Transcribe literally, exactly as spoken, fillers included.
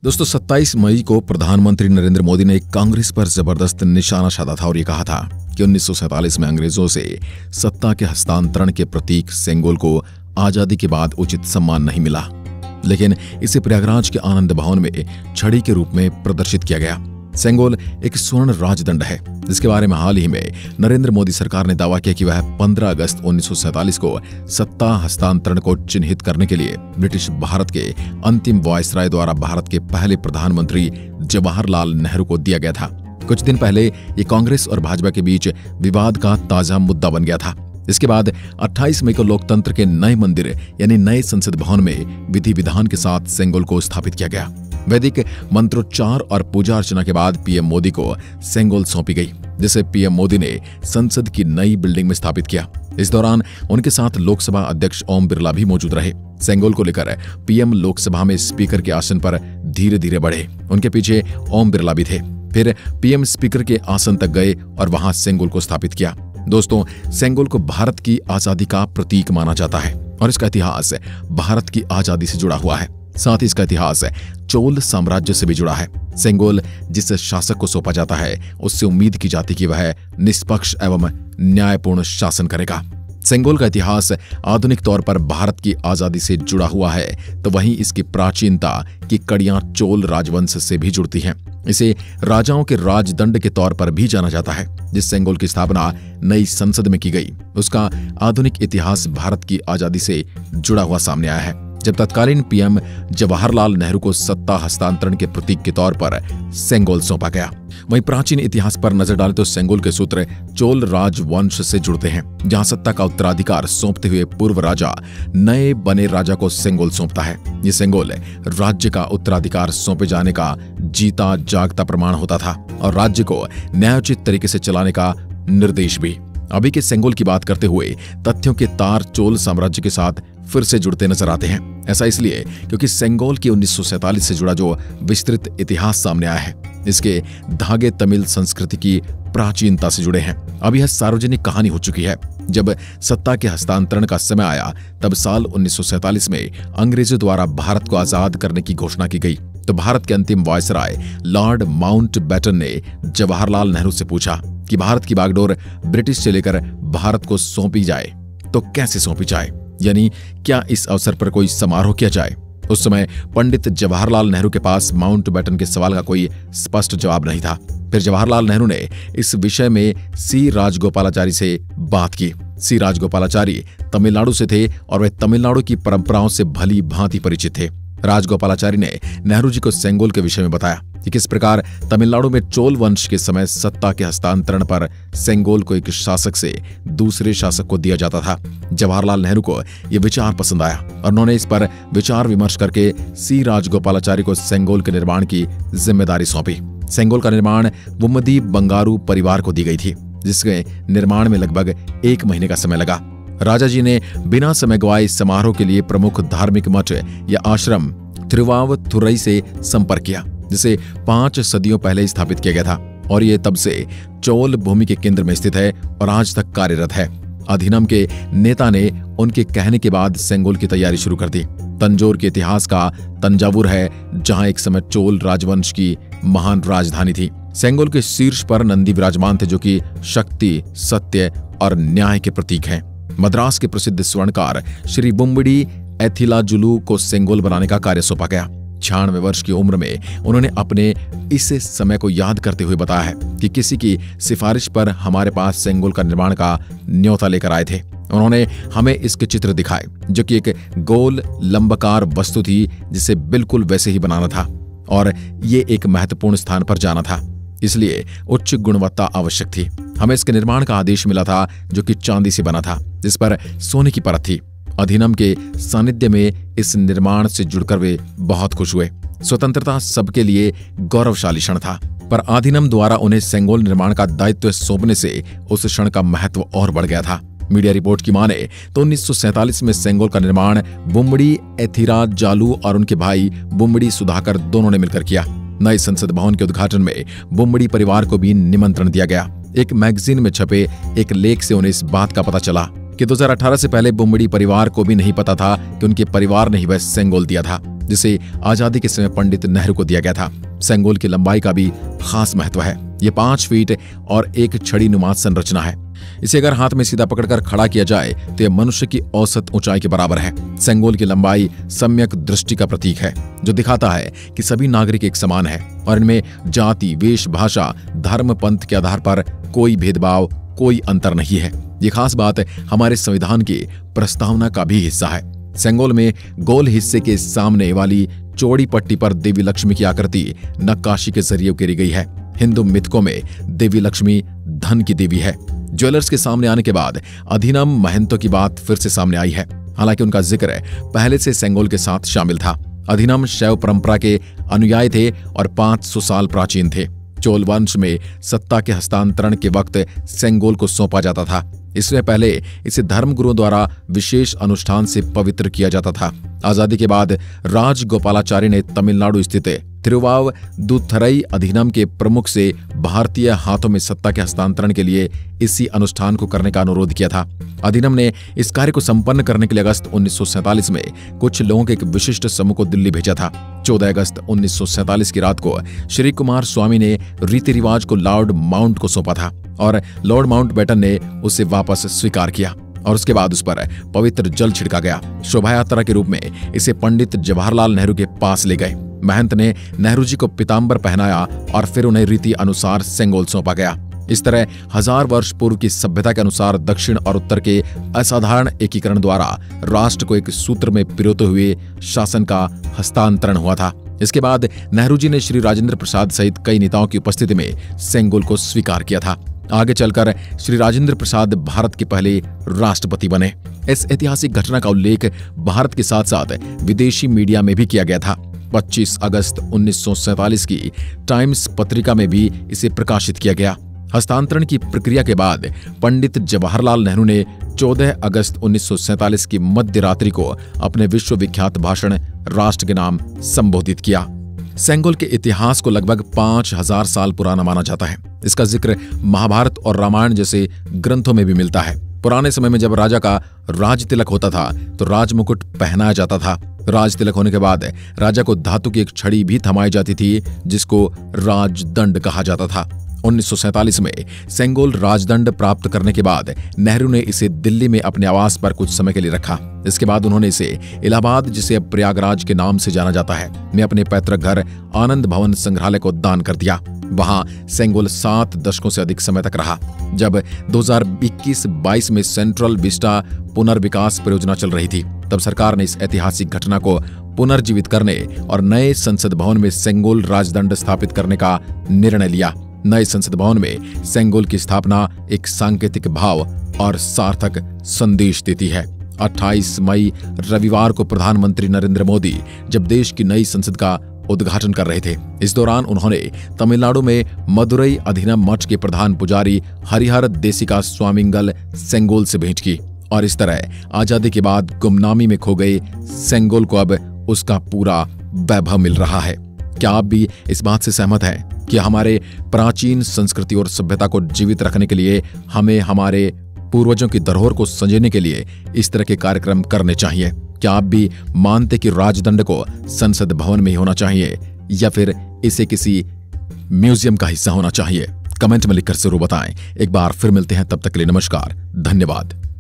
दोस्तों सत्ताईस मई को प्रधानमंत्री नरेंद्र मोदी ने कांग्रेस पर जबरदस्त निशाना साधा था और ये कहा था कि उन्नीस सौ सैंतालीस में अंग्रेजों से सत्ता के हस्तांतरण के प्रतीक सेंगोल को आजादी के बाद उचित सम्मान नहीं मिला, लेकिन इसे प्रयागराज के आनंद भवन में छड़ी के रूप में प्रदर्शित किया गया। सेंगोल एक स्वर्ण राजदंड है जिसके बारे में हाल ही में नरेंद्र मोदी सरकार ने दावा किया कि वह पंद्रह अगस्त उन्नीस सौ सैंतालीस को सत्ता हस्तांतरण को चिन्हित करने के लिए ब्रिटिश भारत के अंतिम वायसराय द्वारा भारत के पहले प्रधानमंत्री जवाहरलाल नेहरू को दिया गया था। कुछ दिन पहले ये कांग्रेस और भाजपा के बीच विवाद का ताजा मुद्दा बन गया था। इसके बाद अट्ठाईस मई को लोकतंत्र के नए मंदिर यानी नए संसद भवन में विधि विधान के साथ सेंगोल को स्थापित किया गया। वैदिक मंत्रोच्चार और पूजा अर्चना के बाद पीएम मोदी को सेंगोल सौंपी गई, जिसे पीएम मोदी ने संसद की नई बिल्डिंग में स्थापित किया। इस दौरान उनके साथ लोकसभा अध्यक्ष ओम बिरला भी मौजूद रहे। सेंगोल को लेकर पीएम लोकसभा में स्पीकर के आसन पर धीरे धीरे बढ़े। उनके पीछे ओम बिरला भी थे। फिर पीएम स्पीकर के आसन तक गए और वहां सेंगोल को स्थापित किया। दोस्तों, सेंगोल को भारत की आजादी का प्रतीक माना जाता है और इसका इतिहास भारत की आजादी से जुड़ा हुआ है। साथ ही इसका इतिहास चोल साम्राज्य से भी जुड़ा है। सेंगोल जिस शासक को सौंपा जाता है उससे उम्मीद की जाती कि वह निष्पक्ष एवं न्यायपूर्ण शासन करेगा। सेंगोल का इतिहास आधुनिक तौर पर भारत की आजादी से जुड़ा हुआ है, तो वहीं इसकी प्राचीनता की कड़ियां चोल राजवंश से भी जुड़ती हैं। इसे राजाओं के राजदंड के तौर पर भी जाना जाता है। जिस सेंगोल की स्थापना नई संसद में की गई, उसका आधुनिक इतिहास भारत की आजादी से जुड़ा हुआ सामने आया है। जब तत्कालीन पीएम जवाहरलाल नेहरू को सत्ता हस्तांतरण के प्रतीक के तौर पर सेंगोल सौंपा गया। वहीं प्राचीन इतिहास पर नजर डालें तो सेंगोल के सूत्र चोल राजवंश से जुड़ते हैं, जहां सत्ता का उत्तराधिकार सौंपते हुए पूर्व राजा नए बने राजा को सेंगोल सौंपता है। ये सेंगोल राज्य का उत्तराधिकार सौंपे जाने का जीता जागता प्रमाण होता था और राज्य को न्यायोचित तरीके से चलाने का निर्देश भी। अभी के सेंगोल की बात करते हुए तथ्यों के तार चोल साम्राज्य के साथ फिर से जुड़ते नजर आते हैं। ऐसा इसलिए क्योंकि सेंगोल की उन्नीस सौ सैंतालीस से जुड़ा जो विस्तृत इतिहास सामने आया है, इसके धागे तमिल संस्कृति की प्राचीनता से जुड़े हैं। अब यह सार्वजनिक कहानी हो चुकी है। जब सत्ता के हस्तांतरण का समय आया तब साल उन्नीस सौ सैंतालीस में अंग्रेजों द्वारा भारत को आजाद करने की घोषणा की गई, तो भारत के अंतिम वायसराय लॉर्ड माउंटबेटन ने जवाहरलाल नेहरू से पूछा कि भारत की बागडोर ब्रिटिश से लेकर भारत को सौंपी जाए तो कैसे सौंपी जाए, यानी क्या इस अवसर पर कोई समारोह किया जाए। उस समय पंडित जवाहरलाल नेहरू के पास माउंटबेटन के सवाल का कोई स्पष्ट जवाब नहीं था। फिर जवाहरलाल नेहरू ने इस विषय में सी राजगोपालाचारी से बात की। सी राजगोपालाचारी तमिलनाडु से थे और वे तमिलनाडु की परंपराओं से भली भांति परिचित थे। राजगोपालाचारी ने नेहरू जी को सेंगोल के विषय में बताया कि किस प्रकार तमिलनाडु में चोल वंश के समय सत्ता के हस्तांतरण पर सेंगोल को एक शासक से दूसरे शासक को दिया जाता था। जवाहरलाल नेहरू को यह विचार पसंद आया और उन्होंने इस पर विचार विमर्श करके सी राजगोपालाचारी को सेंगोल के निर्माण की जिम्मेदारी सौंपी। सेंगोल का निर्माण वुम्मदी बंगारू परिवार को दी गई थी, जिसके निर्माण में लगभग एक महीने का समय लगा। राजा जी ने बिना समय गवाए इस समारोह के लिए प्रमुख धार्मिक मठ या आश्रम थिरुवावथुरई से संपर्क किया, जिसे पांच सदियों पहले स्थापित किया गया था और ये तब से चोल भूमि के केंद्र में स्थित है और आज तक कार्यरत है। अधिनम के नेता ने उनके कहने के बाद सेंगोल की तैयारी शुरू कर दी। तंजौर के इतिहास का तंजावुर है, जहां एक समय चोल राजवंश की महान राजधानी थी। सेंगोल के शीर्ष पर नंदी विराजमान थे, जो कि शक्ति, सत्य और न्याय के प्रतीक हैं। मद्रास के प्रसिद्ध स्वर्णकार श्री बुम्बडी एथिलाजुलू को सेंगोल बनाने का कार्य सौंपा गया। छियानवे वर्ष की उम्र में उन्होंने अपने इस समय को याद करते हुए बताया है कि किसी की सिफारिश पर हमारे पास सेंगोल का निर्माण का न्योता लेकर आए थे। उन्होंने हमें इसके चित्र दिखाए, जो कि एक गोल लंबकार वस्तु थी जिसे बिल्कुल वैसे ही बनाना था और ये एक महत्वपूर्ण स्थान पर जाना था, इसलिए उच्च गुणवत्ता आवश्यक थी। हमें इसके निर्माण का आदेश मिला था, जो कि चांदी से बना था, जिस पर सोने की परत थी। अधिनम के सानिध्य में इस निर्माण से जुड़कर वे बहुत खुश हुए। स्वतंत्रता सबके लिए गौरवशाली क्षण था, पर अधिनम द्वारा उन्हें सेंगोल निर्माण का दायित्व सौंपने से उस क्षण का महत्व और बढ़ गया था। मीडिया रिपोर्ट की माने तो उन्नीस सौ सैंतालीस में सेंगोल का निर्माण बुम्बडी एथिराजालू और उनके भाई बुम्बडी सुधाकर दोनों ने मिलकर किया। नए संसद भवन के उद्घाटन में बुम्बडी परिवार को भी निमंत्रण दिया गया। एक मैगजीन में छपे एक लेख से उन्हें इस बात का पता चला कि दो हज़ार अठारह से पहले बुम्बड़ी परिवार को भी नहीं पता था कि उनके परिवार ने ही वह सेंगोल दिया था जिसे आजादी के समय पंडित नेहरू को दिया गया था। सेंगोल की लंबाई का भी खास महत्व है। ये पांच फीट और एक छड़ी नुमा संरचना है। इसे अगर हाथ में सीधा पकड़कर खड़ा किया जाए तो यह मनुष्य की औसत ऊंचाई के बराबर है। सेंगोल की लंबाई सम्यक दृष्टि का प्रतीक है, जो दिखाता है कि सभी नागरिक एक समान है और इनमें जाति, वेश, भाषा, धर्म, पंथ के आधार पर कोई भेदभाव, कोई अंतर नहीं है। ये खास बात हमारे संविधान की प्रस्तावना का भी हिस्सा है। सेंगोल में गोल हिस्से के सामने वाली चौड़ी पट्टी पर देवी लक्ष्मी की आकृति नक्काशी के जरिए उकेरी गई है। हिंदू मिथकों में देवी लक्ष्मी धन की देवी है। ज्वेलर्स के सामने आने के बाद अधिनम महंतों की बात फिर से सामने आई है। हालांकि उनका जिक्र पहले से सेंगोल के साथ शामिल था। अधिनम शैव परंपरा के अनुयायी थे और पांच सौ साल प्राचीन थे। चोल वंश में सत्ता के हस्तांतरण के वक्त सेंगोल को सौंपा जाता था। इससे पहले इसे धर्मगुरुओं द्वारा विशेष अनुष्ठान से पवित्र किया जाता था। आजादी के बाद राजगोपालाचारी ने तमिलनाडु स्थित तिरुवावदुथरई अधिनम के प्रमुख से भारतीय हाथों में सत्ता के हस्तांतरण के लिए इसी अनुष्ठान को करने का अनुरोध किया था। अधिनम ने इस कार्य को संपन्न करने के लिए अगस्त उन्नीस सौ सैंतालीस में कुछ लोगों के एक विशिष्ट समूह को दिल्ली भेजा था। चौदह अगस्त उन्नीस सौ सैंतालीस की रात को श्री कुमार स्वामी ने रीति रिवाज को लॉर्ड माउंट को सौंपा था और लॉर्ड माउंटबेटन ने उसे वापस स्वीकार किया और उसके बाद उस पर पवित्र जल छिड़का गया। शोभा यात्रा के रूप में इसे पंडित जवाहरलाल नेहरू के पास ले गए। महंत ने नेहरू जी को पीताम्बर पहनाया और फिर उन्हें रीति अनुसार सेंगोल सौंपा गया। इस तरह हजार वर्ष पूर्व की सभ्यता के अनुसार दक्षिण और उत्तर के असाधारण एकीकरण द्वारा राष्ट्र को एक सूत्र में पिरोते हुए शासन का हस्तांतरण हुआ था। इसके बाद नेहरू जी ने श्री राजेंद्र प्रसाद सहित कई नेताओं की उपस्थिति में सेंगोल को स्वीकार किया था। आगे चलकर श्री राजेंद्र प्रसाद भारत के पहले राष्ट्रपति बने। इस ऐतिहासिक घटना का उल्लेख भारत के साथ साथ विदेशी मीडिया में भी किया गया था। पच्चीस अगस्त उन्नीस सौ सैंतालीस की टाइम्स पत्रिका में भी इसे प्रकाशित किया गया। हस्तांतरण की प्रक्रिया के बाद पंडित जवाहरलाल नेहरू ने चौदह अगस्त उन्नीस सौ सैंतालीस की मध्य रात्रि को अपने विश्वविख्यात भाषण राष्ट्र के नाम संबोधित किया। सेंगोल के इतिहास को लगभग पांच हजार साल पुराना माना जाता है। इसका जिक्र महाभारत और रामायण जैसे ग्रंथों में भी मिलता है। पुराने समय में जब राजा का राज तिलक होता था तो राजमुकुट पहनाया जाता था। राज तिलक होने के बाद राजा को धातु की एक छड़ी भी थमाई जाती थी जिसको राजदंड कहा जाता था। उन्नीस सौ सैंतालीस में सेंगोल राजदंड प्राप्त करने के बाद नेहरू ने इसे दिल्ली में अपने आवास पर कुछ समय के लिए रखा। इसके बाद उन्होंने इसे इलाहाबाद, जिसे अब प्रयागराज के नाम से जाना जाता है, में अपने पैतृक घर आनंद भवन संग्रहालय को दान कर दिया। वहां सेंगोल सात दशकों से अधिक समय तक रहा। जब दो हज़ार इक्कीस बाईस में सेंट्रल विस्टा पुनर्विकास परियोजना चल रही थी, तब सरकार ने इस ऐतिहासिक घटना को पुनर्जीवित करने और नए संसद भवन में सेंगोल राजदंड स्थापित करने का निर्णय लिया। नए संसद भवन में सेंगोल की स्थापना एक सांकेतिक भाव और सार्थक संदेश देती है। अट्ठाईस मई रविवार को प्रधानमंत्री नरेंद्र मोदी जब देश की नई संसद का उद्घाटन कर रहे थे, इस दौरान उन्होंने तमिलनाडु में मदुरई अधिनम मठ के प्रधान पुजारी हरिहर देसिका स्वामिंगल सेंगोल से भेंट की और इस तरह आजादी के बाद गुमनामी में खो गए सेंगोल को अब उसका पूरा वैभव मिल रहा है। क्या आप भी इस बात से सहमत हैं कि हमारे प्राचीन संस्कृति और सभ्यता को जीवित रखने के लिए हमें हमारे पूर्वजों की धरोहर को संजोने के लिए इस तरह के कार्यक्रम करने चाहिए? क्या आप भी मानते कि राजदंड को संसद भवन में ही होना चाहिए या फिर इसे किसी म्यूजियम का हिस्सा होना चाहिए? कमेंट में लिखकर जरूर बताएं। एक बार फिर मिलते हैं, तब तक के लिए नमस्कार, धन्यवाद।